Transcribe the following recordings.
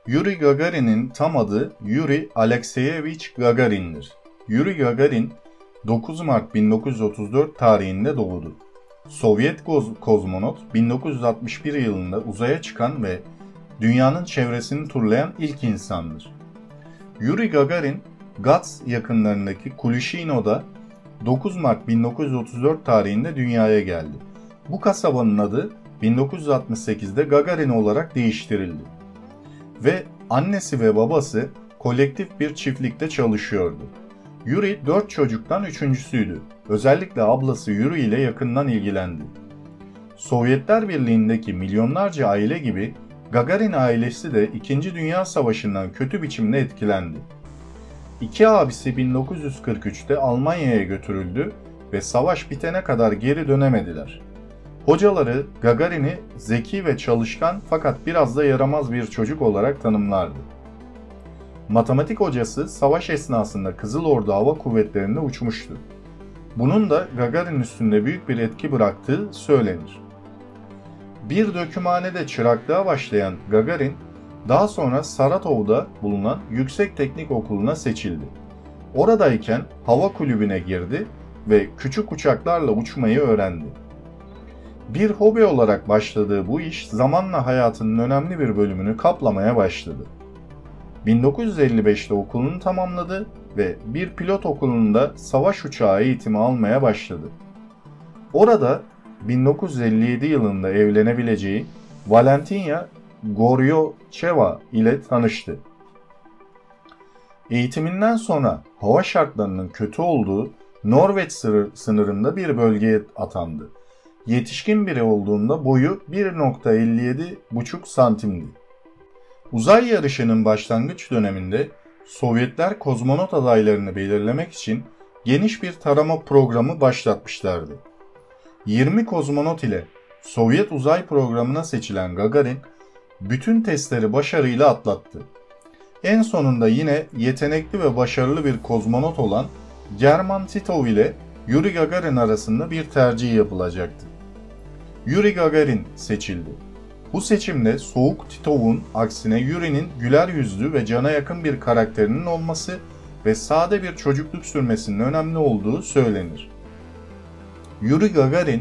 Yuri Gagarin'in tam adı Yuri Alekseyevich Gagarin'dir. Yuri Gagarin 9 Mart 1934 tarihinde doğdu. Sovyet kozmonot 1961 yılında uzaya çıkan ve dünyanın çevresini turlayan ilk insandır. Yuri Gagarin, Gats yakınlarındaki Kulishino'da 9 Mart 1934 tarihinde dünyaya geldi. Bu kasabanın adı 1968'de Gagarin olarak değiştirildi. Ve annesi ve babası kolektif bir çiftlikte çalışıyordu. Yuri 4 çocuktan üçüncüsüydü. Özellikle ablası Yuri ile yakından ilgilendi. Sovyetler Birliği'ndeki milyonlarca aile gibi Gagarin ailesi de 2. Dünya Savaşı'ndan kötü biçimde etkilendi. İki abisi 1943'te Almanya'ya götürüldü ve savaş bitene kadar geri dönemediler. Hocaları Gagarin'i zeki ve çalışkan fakat biraz da yaramaz bir çocuk olarak tanımlardı. Matematik hocası savaş esnasında Kızıl Ordu Hava Kuvvetleri'nde uçmuştu. Bunun da Gagarin üstünde büyük bir etki bıraktığı söylenir. Bir dökümhanede çıraklığa başlayan Gagarin, daha sonra Saratov'da bulunan Yüksek Teknik Okulu'na seçildi. Oradayken hava kulübüne girdi ve küçük uçaklarla uçmayı öğrendi. Bir hobi olarak başladığı bu iş zamanla hayatının önemli bir bölümünü kaplamaya başladı. 1955'te okulunu tamamladı ve bir pilot okulunda savaş uçağı eğitimi almaya başladı. Orada 1957 yılında evlenebileceği Valentina Goryocheva ile tanıştı. Eğitiminden sonra hava şartlarının kötü olduğu Norveç sınırında bir bölgeye atandı. Yetişkin biri olduğunda boyu 1.57,5 santimdi. Uzay yarışının başlangıç döneminde Sovyetler kozmonot adaylarını belirlemek için geniş bir tarama programı başlatmışlardı. 20 kozmonot ile Sovyet uzay programına seçilen Gagarin, bütün testleri başarıyla atlattı. En sonunda yine yetenekli ve başarılı bir kozmonot olan German Titov ile Yuri Gagarin arasında bir tercih yapılacaktı. Yuri Gagarin seçildi. Bu seçimde soğuk Titov'un aksine Yuri'nin güler yüzlü ve cana yakın bir karakterinin olması ve sade bir çocukluk sürmesinin önemli olduğu söylenir. Yuri Gagarin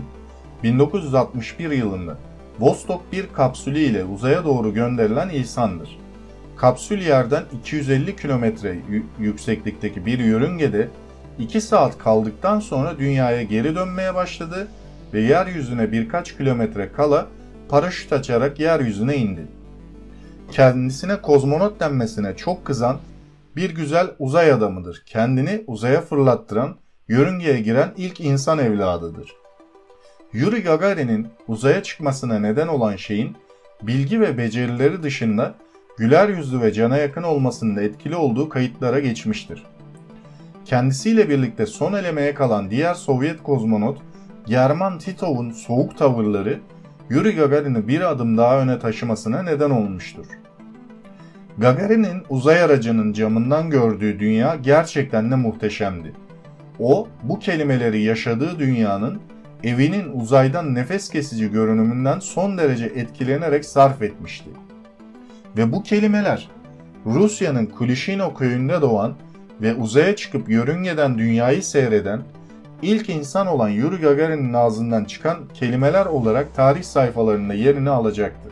1961 yılında Vostok 1 kapsülü ile uzaya doğru gönderilen insandır. Kapsül yerden 250 kilometre yükseklikteki bir yörüngede 2 saat kaldıktan sonra dünyaya geri dönmeye başladı ve yeryüzüne birkaç kilometre kala paraşüt açarak yeryüzüne indi. Kendisine kozmonot denmesine çok kızan bir güzel uzay adamıdır. Kendini uzaya fırlattıran, yörüngeye giren ilk insan evladıdır. Yuri Gagarin'in uzaya çıkmasına neden olan şeyin bilgi ve becerileri dışında güler yüzlü ve cana yakın olmasında etkili olduğu kayıtlara geçmiştir. Kendisiyle birlikte son elemeye kalan diğer Sovyet kozmonot German Titov'un soğuk tavırları Yuri Gagarin'i bir adım daha öne taşımasına neden olmuştur. Gagarin'in uzay aracının camından gördüğü dünya gerçekten de muhteşemdi. O, bu kelimeleri yaşadığı dünyanın evinin uzaydan nefes kesici görünümünden son derece etkilenerek sarf etmişti. Ve bu kelimeler Rusya'nın Kulishino köyünde doğan ve uzaya çıkıp yörüngeden dünyayı seyreden ilk insan olan Yuri Gagarin'in ağzından çıkan kelimeler olarak tarih sayfalarında yerini alacaktı.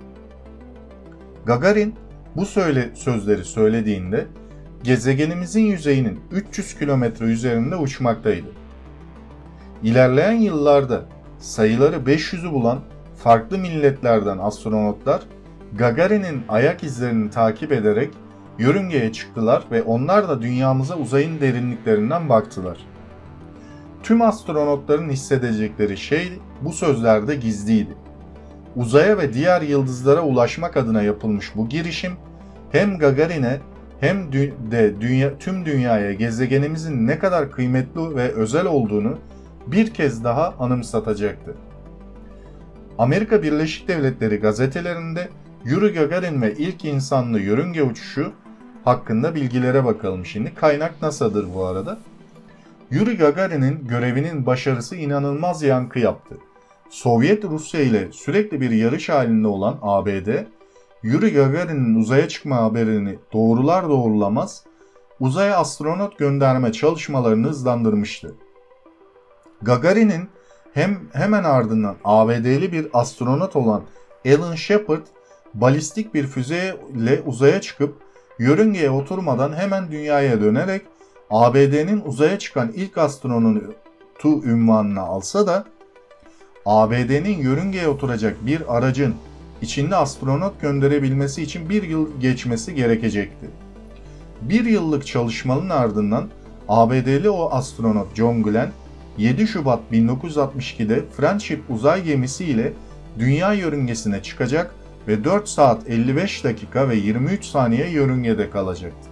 Gagarin bu sözleri söylediğinde gezegenimizin yüzeyinin 300 kilometre üzerinde uçmaktaydı. İlerleyen yıllarda sayıları 500'ü bulan farklı milletlerden astronotlar Gagarin'in ayak izlerini takip ederek yörüngeye çıktılar ve onlar da dünyamıza uzayın derinliklerinden baktılar. Tüm astronotların hissedecekleri şey bu sözlerde gizliydi. Uzaya ve diğer yıldızlara ulaşmak adına yapılmış bu girişim hem Gagarin'e hem de tüm dünyaya gezegenimizin ne kadar kıymetli ve özel olduğunu bir kez daha anımsatacaktı. Amerika Birleşik Devletleri gazetelerinde Yuri Gagarin ve ilk insanlı yörünge uçuşu hakkında bilgilere bakalım şimdi. Kaynak NASA'dır bu arada. Yuri Gagarin'in görevinin başarısı inanılmaz yankı yaptı. Sovyet Rusya ile sürekli bir yarış halinde olan ABD, Yuri Gagarin'in uzaya çıkma haberini doğrular doğrulamaz uzaya astronot gönderme çalışmalarını hızlandırmıştı. Gagarin'in hemen ardından ABD'li bir astronot olan Alan Shepard balistik bir füzeyle uzaya çıkıp yörüngeye oturmadan hemen dünyaya dönerek ABD'nin uzaya çıkan ilk astronotu ünvanını alsa da ABD'nin yörüngeye oturacak bir aracın içinde astronot gönderebilmesi için bir yıl geçmesi gerekecekti. Bir yıllık çalışmanın ardından ABD'li o astronot John Glenn 7 Şubat 1962'de Friendship uzay gemisi ile dünya yörüngesine çıkacak ve 4 saat 55 dakika ve 23 saniye yörüngede kalacaktı.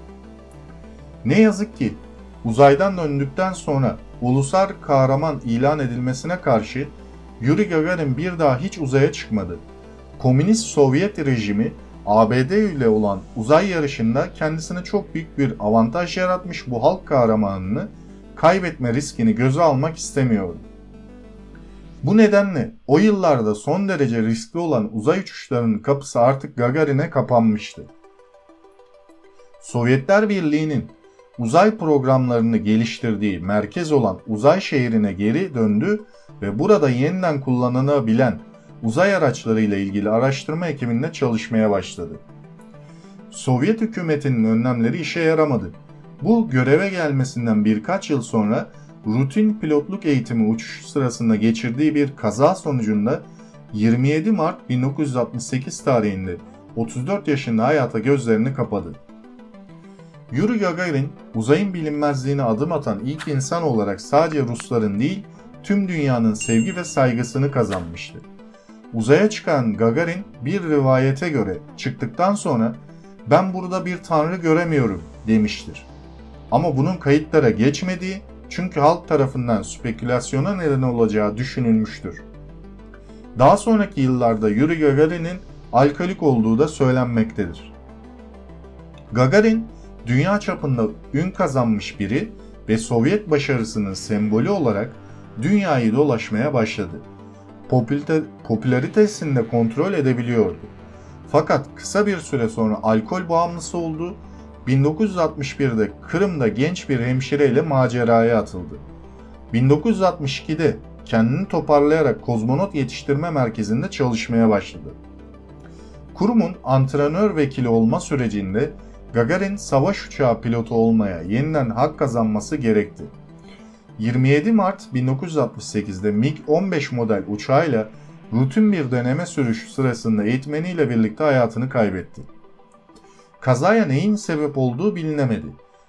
Ne yazık ki uzaydan döndükten sonra ulusal kahraman ilan edilmesine karşı Yuri Gagarin bir daha hiç uzaya çıkmadı. Komünist Sovyet rejimi ABD ile olan uzay yarışında kendisine çok büyük bir avantaj yaratmış bu halk kahramanını kaybetme riskini göze almak istemiyordu. Bu nedenle o yıllarda son derece riskli olan uzay uçuşlarının kapısı artık Gagarin'e kapanmıştı. Sovyetler Birliği'nin uzay programlarını geliştirdiği merkez olan uzay şehrine geri döndü ve burada yeniden kullanılabilen uzay araçlarıyla ilgili araştırma ekibinde çalışmaya başladı. Sovyet hükümetinin önlemleri işe yaramadı. Bu göreve gelmesinden birkaç yıl sonra rutin pilotluk eğitimi uçuş sırasında geçirdiği bir kaza sonucunda 27 Mart 1968 tarihinde 34 yaşında hayata gözlerini kapadı. Yuri Gagarin, uzayın bilinmezliğine adım atan ilk insan olarak sadece Rusların değil, tüm dünyanın sevgi ve saygısını kazanmıştı. Uzaya çıkan Gagarin bir rivayete göre çıktıktan sonra "Ben burada bir tanrı göremiyorum" demiştir. Ama bunun kayıtlara geçmediği, çünkü halk tarafından spekülasyona neden olacağı düşünülmüştür. Daha sonraki yıllarda Yuri Gagarin'in alkolik olduğu da söylenmektedir. Gagarin, dünya çapında ün kazanmış biri ve Sovyet başarısının sembolü olarak dünyayı dolaşmaya başladı. Popülaritesini de kontrol edebiliyordu. Fakat kısa bir süre sonra alkol bağımlısı oldu. 1961'de Kırım'da genç bir hemşireyle maceraya atıldı. 1962'de kendini toparlayarak kozmonot yetiştirme merkezinde çalışmaya başladı. Kurumun antrenör vekili olma sürecinde Gagarin savaş uçağı pilotu olmaya yeniden hak kazanması gerekti. 27 Mart 1968'de MiG-15 model uçağıyla rutin bir deneme sürüşü sırasında eğitmeniyle birlikte hayatını kaybetti. Kazaya neyin sebep olduğu bilinemedi.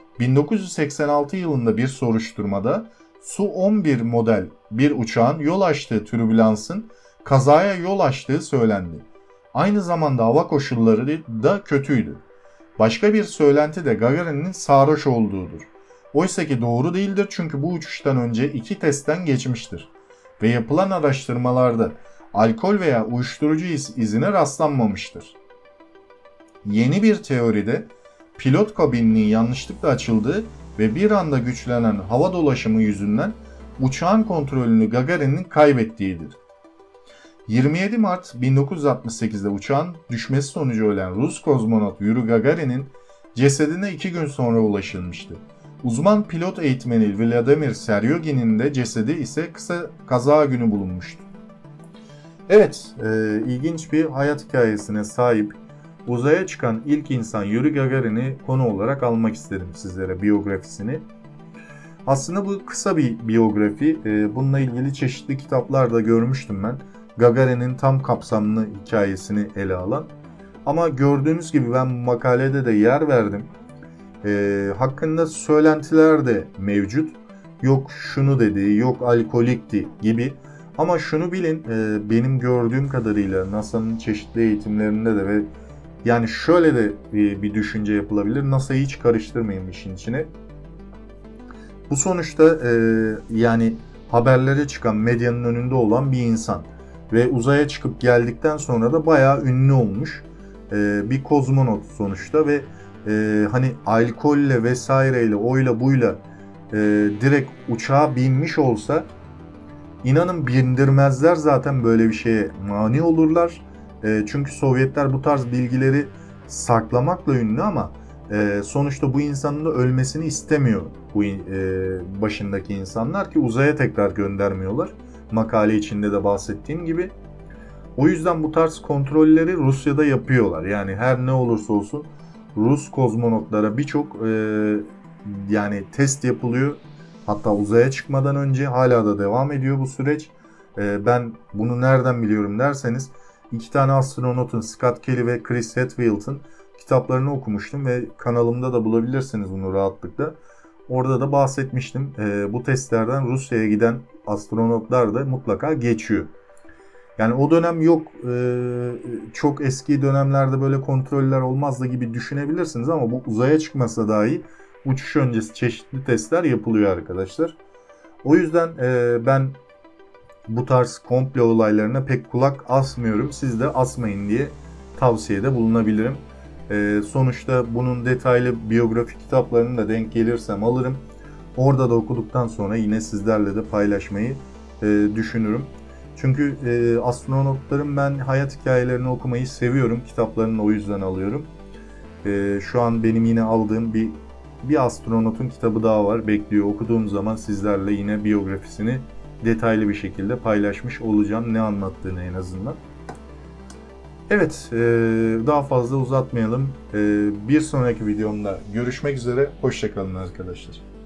1986 yılında bir soruşturmada Su-11 model bir uçağın yol açtığı türbülansın kazaya yol açtığı söylendi. Aynı zamanda hava koşulları da kötüydü. Başka bir söylenti de Gagarin'in sarhoş olduğudur. Oysa ki doğru değildir, çünkü bu uçuştan önce 2 testten geçmiştir ve yapılan araştırmalarda alkol veya uyuşturucu izine rastlanmamıştır. Yeni bir teoride pilot kabininin yanlışlıkla açıldığı ve bir anda güçlenen hava dolaşımı yüzünden uçağın kontrolünü Gagarin'in kaybettiğidir. 27 Mart 1968'de uçağın düşmesi sonucu ölen Rus kozmonot Yuri Gagarin'in cesedine 2 gün sonra ulaşılmıştı. Uzman pilot eğitmeni Vladimir Seryogin'in de cesedi ise kısa kaza günü bulunmuştu. Evet, ilginç bir hayat hikayesine sahip uzaya çıkan ilk insan Yuri Gagarin'i konu olarak almak istedim sizlere, biyografisini. Aslında bu kısa bir biyografi. Bununla ilgili çeşitli kitaplarda görmüştüm ben. Gagarin'in tam kapsamlı hikayesini ele alan. Ama gördüğünüz gibi ben makalede de yer verdim. Hakkında söylentiler de mevcut. Yok şunu dedi, yok alkolikti gibi. Ama şunu bilin, benim gördüğüm kadarıyla NASA'nın çeşitli eğitimlerinde de ve yani şöyle de bir düşünce yapılabilir. NASA'yı hiç karıştırmayın işin içine. Bu sonuçta yani haberlere çıkan medyanın önünde olan bir insan. Ve uzaya çıkıp geldikten sonra da bayağı ünlü olmuş bir kozmonot sonuçta ve hani alkolle vesaireyle oyla buyla direkt uçağa binmiş olsa inanın bindirmezler, zaten böyle bir şeye mani olurlar Çünkü Sovyetler bu tarz bilgileri saklamakla ünlü ama sonuçta bu insanın da ölmesini istemiyor bu başındaki insanlar ki uzaya tekrar göndermiyorlar. Makale içinde de bahsettiğim gibi. O yüzden bu tarz kontrolleri Rusya'da yapıyorlar. Yani her ne olursa olsun Rus kozmonotlara birçok yani test yapılıyor. Hatta uzaya çıkmadan önce hala da devam ediyor bu süreç. Ben bunu nereden biliyorum derseniz 2 tane astronotun, Scott Kelly ve Chris Hadfield'ın kitaplarını okumuştum ve kanalımda da bulabilirsiniz bunu rahatlıkla. Orada da bahsetmiştim. Bu testlerden Rusya'ya giden astronotlar da mutlaka geçiyor. Yani o dönem yok, çok eski dönemlerde böyle kontroller olmazdı gibi düşünebilirsiniz ama bu uzaya çıkmasa dahi uçuş öncesi çeşitli testler yapılıyor arkadaşlar. O yüzden ben bu tarz komplo olaylarına pek kulak asmıyorum. Siz de asmayın diye tavsiyede bulunabilirim. Sonuçta bunun detaylı biyografi kitaplarını da denk gelirsem alırım. Orada da okuduktan sonra yine sizlerle de paylaşmayı düşünürüm. Çünkü astronotların ben hayat hikayelerini okumayı seviyorum. Kitaplarını o yüzden alıyorum. Şu an benim yine aldığım bir astronotun kitabı daha var. Bekliyor. Okuduğum zaman sizlerle yine biyografisini detaylı bir şekilde paylaşmış olacağım. Ne anlattığını en azından. Evet, daha fazla uzatmayalım. Bir sonraki videomda görüşmek üzere. Hoşça kalın arkadaşlar.